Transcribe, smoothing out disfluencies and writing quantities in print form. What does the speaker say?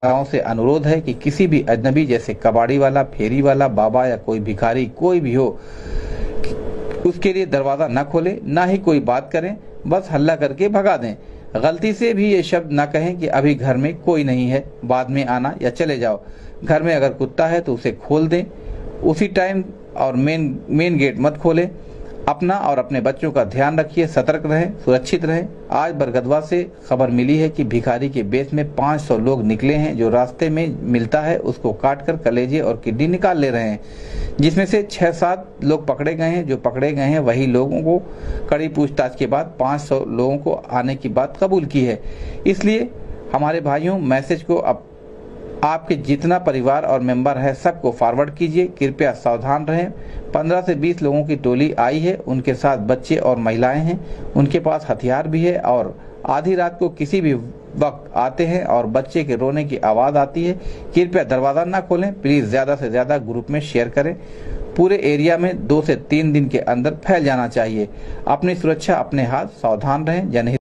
गाँव से अनुरोध है कि किसी भी अजनबी जैसे कबाड़ी वाला, फेरी वाला, बाबा या कोई भिखारी कोई भी हो, उसके लिए दरवाजा न खोले, ना ही कोई बात करें, बस हल्ला करके भगा दें। गलती से भी ये शब्द ना कहें कि अभी घर में कोई नहीं है, बाद में आना या चले जाओ। घर में अगर कुत्ता है तो उसे खोल दें उसी टाइम, और मेन गेट मत खोलें। अपना और अपने बच्चों का ध्यान रखिए, सतर्क रहें, सुरक्षित रहें। आज बरगदवा से खबर मिली है कि भिखारी के बेस में 500 लोग निकले हैं, जो रास्ते में मिलता है उसको काटकर कलेजे और किडनी निकाल ले रहे हैं, जिसमें से 6-7 लोग पकड़े गए हैं। जो पकड़े गए हैं वही लोगों को कड़ी पूछताछ के बाद 500 लोगों को आने की बात कबूल की है। इसलिए हमारे भाइयों, मैसेज को आपके जितना परिवार और मेंबर है सबको फॉरवर्ड कीजिए। कृपया सावधान रहें। 15 से 20 लोगों की टोली आई है, उनके साथ बच्चे और महिलाएं हैं, उनके पास हथियार भी है और आधी रात को किसी भी वक्त आते हैं और बच्चे के रोने की आवाज़ आती है। कृपया दरवाज़ा ना खोलें। प्लीज़ ज़्यादा से ज़्यादा ग्रुप में शेयर करें। पूरे एरिया में 2 से 3 दिन के अंदर फैल जाना चाहिए। अपनी सुरक्षा अपने हाथ, सावधान रहें। जनहित